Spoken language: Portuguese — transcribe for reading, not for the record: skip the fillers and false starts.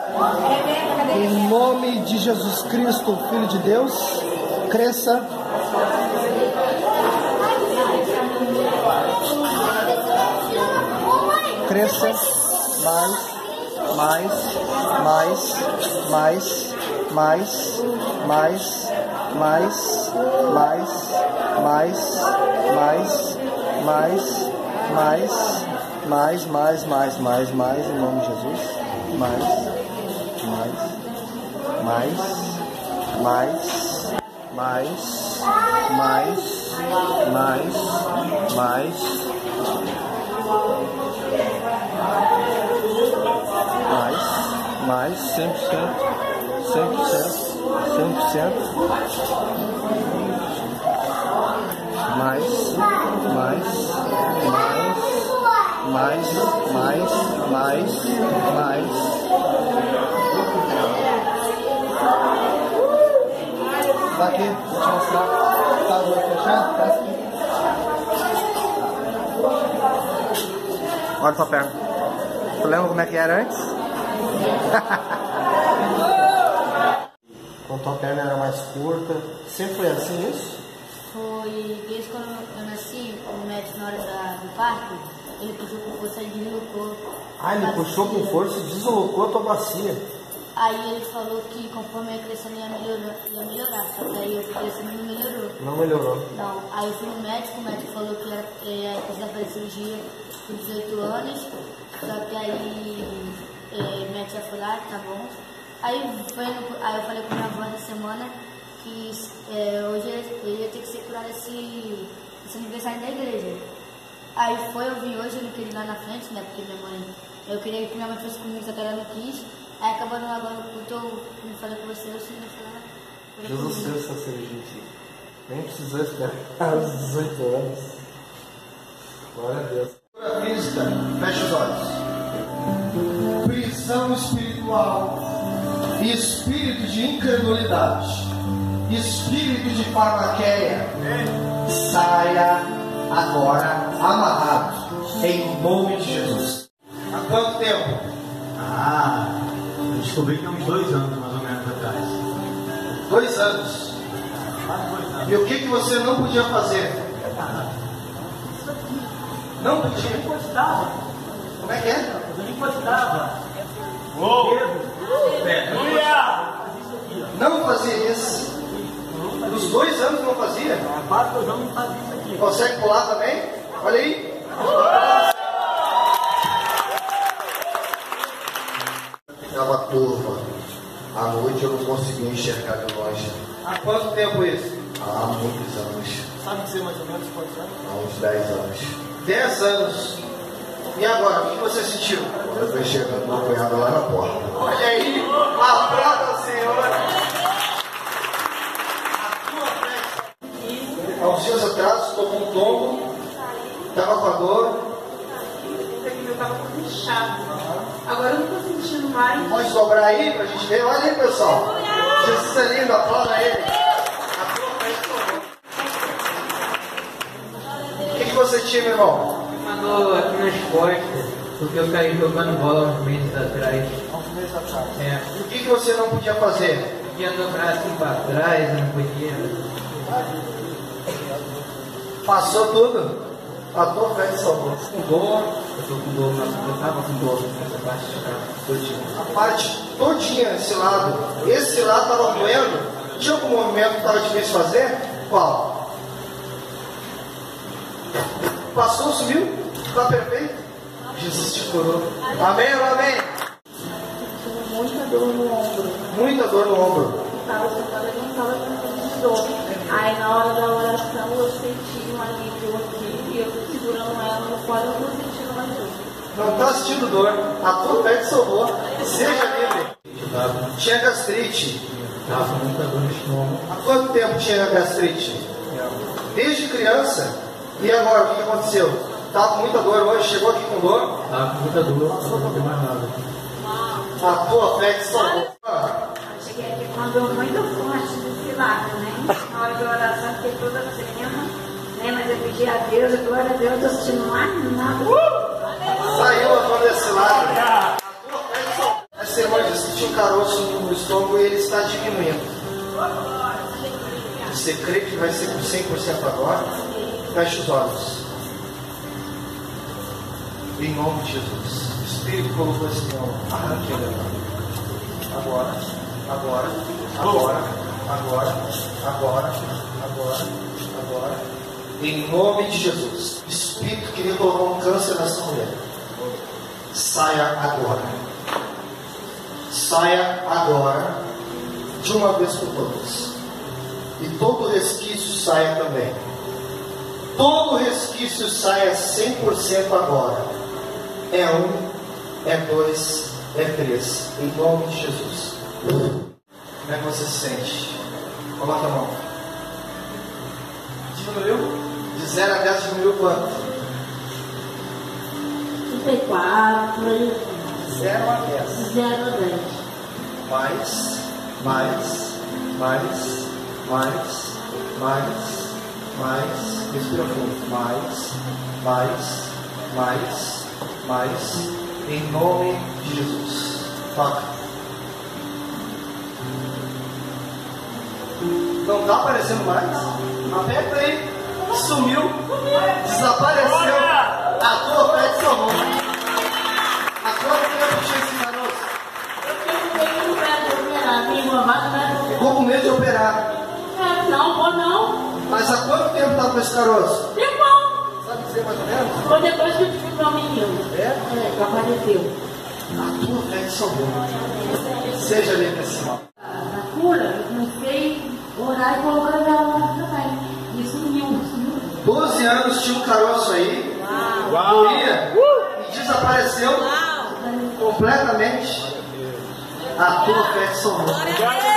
Em nome de Jesus Cristo, Filho de Deus, cresça. Cresça mais, em nome de Jesus. Mais. Mais, 100%. Mais. Tá aqui, vou te mostrar. Tá, vou fechar? Tá aqui. Olha sua perna. Tu lembra como é que era antes? Quando tua perna era mais curta, sempre foi assim isso? Foi desde quando eu nasci, o médico na hora do parto, ele puxou com força e deslocou. Ah, ele puxou com força e deslocou a tua bacia. Aí ele falou que conforme eu ia crescendo ia melhorar, só que aí eu fui crescendo e não melhorou. Não melhorou? Não, aí eu fui no médico, o médico falou que ia precisar fazer cirurgia com 18 anos, só que aí o médico ia falar, tá bom. Aí eu falei com minha avó essa semana que hoje eu ia ter que ser curado esse aniversário da igreja. Aí eu vim hoje, eu não queria ir lá na frente, né, porque eu queria que minha mãe fosse comigo, só que ela não quis. Aí acabando agora o culto, eu me falei com você, eu sim, eu falei. Jesus fez essa cirurgia aqui. Nem precisou esperar os 18 anos. Glória a Deus. Vista, fecha os olhos. Prisão espiritual, espírito de incredulidade, espírito de farmaqueia, saia agora amarrado, em nome de Jesus. Há quanto tempo? Eu descobri que há uns 2 anos, mais ou menos, atrás. 2 anos. E o que você não podia fazer? Não podia? Eu encostava. Como é que é? Eu encostava. Não fazia isso. Nos 2 anos não fazia? 4 anos não fazia isso aqui. Consegue pular também? Olha aí. Estava turva. À noite eu não conseguia enxergar de longe. Há quanto tempo isso? Há muitos anos. Sabe dizer mais ou menos quantos anos? Há uns 10 anos. 10 anos. E agora, o que você sentiu? Eu estou enxergando uma cunhada lá na porta. Olha aí, aplauda o Senhor. Há uns dias atrás, tomou um tombo, estava com a dor. Eu estava inchado. Agora eu não estou sentindo mais. Pode dobrar aí para a gente ver? Olha aí, pessoal. Jesus é lindo, aplauda ele. O que você tinha, meu irmão? Uma dor aqui nas costas, porque eu caí jogando bola uns meses atrás. E o que você não podia fazer? Podia dobrar assim para trás, eu não podia. Passou tudo? A tua fé te salvou. Com dor, eu tô com dor, eu tava com dor nessa parte todinha. A parte todinha, esse lado. Esse lado estava doendo? Tinha algum movimento que estava difícil fazer? Qual? Passou, sumiu? Está perfeito? Jesus te curou. Amém ou amém? Muita dor no ombro. Muita dor no ombro. Estava sentada e não estava sentindo dor. Aí na hora da oração eu senti um alívio aqui e eu segurando ela no colo, eu não sentindo mais dor. Não está sentindo dor. A tua fé te salvou. Seja livre. Tinha gastrite. Tava com muita dor no estômago. Há quanto tempo tinha gastrite? Desde criança. E agora, o que aconteceu? Estava com muita dor hoje, chegou aqui com dor? Tava com muita dor, não tem mais nada. A tua fé te salvou. Cheguei aqui com uma dor muito forte desse lado, né? Na hora da oração fiquei toda trema, né? Mas eu pedi a Deus, e glória a Deus, eu tô sentindo mais nada. Saiu a dor desse lado. A tua fé te salvou. Essa irmã disse que tinha um caroço no estômago e ele está diminuindo. Você crê que vai ser com 100% agora? Feche os olhos. Em nome de Jesus. O Espírito colocou esse nome. Arranque ele agora. Agora. Agora. Agora. Agora. Agora. Agora. Em nome de Jesus. O Espírito queria colocar um câncer nessa mulher. Saia agora. Saia agora. De uma vez por todas. E todo resquício saia também. Todo resquício saia 100% agora. É 1, é 2, é 3. Em nome de Jesus. Como é que você se sente? Coloca a mão. Diminuiu? De 0 a 10 diminuiu quanto? 34. 0 a 10. 0 a 10. Mais, mais, mais, mais, mais, mais. Respira fundo. Mais, mais, mais, mais. Em nome de Jesus. Toca. Não está aparecendo mais? Aperta aí. Sumiu. Desapareceu. A tua fé te salvou. Há quanto tempo tinha esse caroço? Ficou com medo de operar. Não, vou não. Mas há quanto tempo está com esse caroço? Tempo. Sabe dizer mais ou menos? Foi depois que eu tive meu menino. É? Que apareceu. A tua fé te salvou. Seja ali nesse sinal. Na cura, eu comecei a orar e colocar ela lá também. E sumiu. 12 anos tinha um caroço aí. Doía. E desapareceu completamente. A tua fé te salvou.